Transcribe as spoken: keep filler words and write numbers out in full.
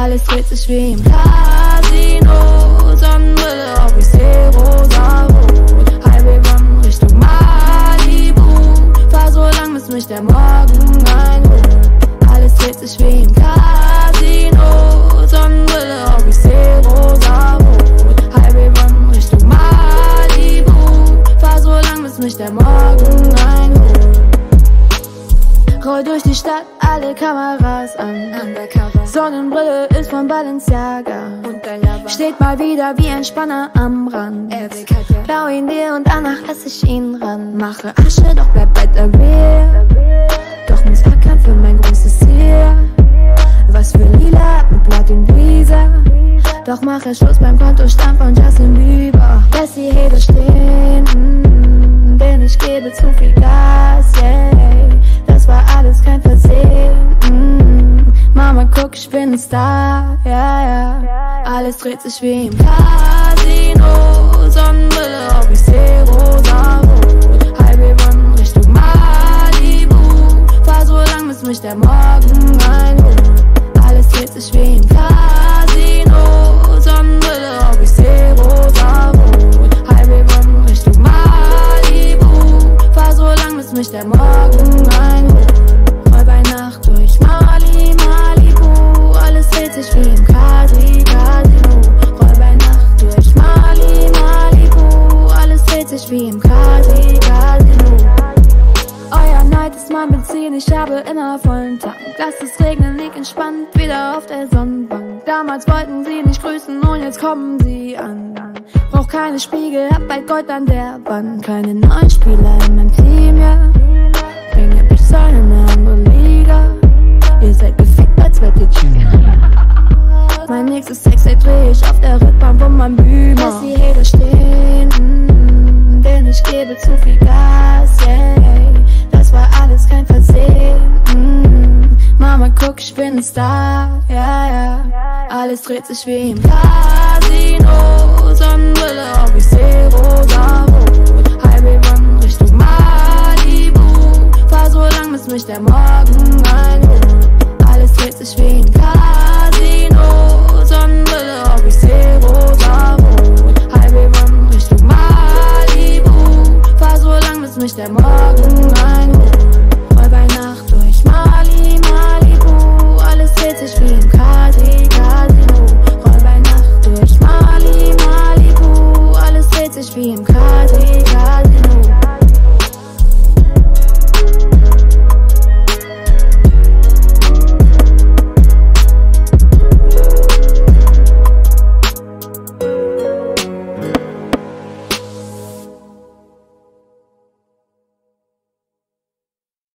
Alles dreht sich wie im Casino. Sonnenbrille auf, ich seh rosa-rot. Highway One Richtung Malibu. Fahr so lang, bis mich der Morgen einholt. Alles dreht sich wie im Casino. Sonnenbrille auf, ich seh rosa-rot. Highway One Richtung Malibu. Fahr so lang, bis mich der Morgen einholt. Roll durch die Stadt, alle Kameras an. Undercover. Sonnenbrille ist von Balenciaga. Und dein Lover steht mal wieder wie ein Spanner am Rand. Bau ihn dir und danach lass ich ihn ran. Mache Asche, doch bleib bei der Real. Doch muss ackern für mein großes Ziel. Was für Lila und Platin-Visa. Doch mache Schluss beim Kontostand von Justin Bieber. Lass die Hater stehen, mm, denn ich gebe zu viel Gas, yeah. Das war alles kein Versehen, mm. Mama, guck, ich bin ein Star, ja, yeah, ja. Yeah. Alles dreht sich wie im Casino. Sonnenbrille auf, ich seh rosa-rot. Highway One Richtung Malibu. Fahr so lang, bis mich der Morgen einholt. Alles dreht sich wie im Casino. Sonnenbrille auf, ich seh rosa-rot. Highway One Richtung Malibu. Fahr so lang, bis mich der Morgen einholt. Roll bei Nacht durch Mali, Malibu. Alles dreht sich wie im Casi, Casino. Roll bei Nacht durch Mali, Malibu. Alles dreht sich wie im Casi, Casino. Euer Neid ist mein Benzin, ich habe immer vollen Tank. Lasst es regnen, lieg entspannt, wieder auf der Sonnenbank. Damals wollten sie nicht grüßen und jetzt kommen sie an. Brauch keine Spiegel, hab bald Gold an der Wand. Keine neuen Spieler in meinem Team, ja. Bringe mich in eine andere Liga. Ihr seid gefickt, als wärt ihr Cheater. Mein nächstes Sextape dreh ich auf der Rückbank von meinem Beamer. Lass die Hater stehen, mm, denn ich gebe zu viel Gas, yeah. Das war alles kein Versehen, mm. Mama, guck, ich bin ein Star, ja, yeah, ja, yeah. Alles dreht sich wie im Casino. Sonnenbrille auf, ich seh rosa-rot. Highway One Richtung Malibu. Fahr so lang, bis mich der Morgen einholt.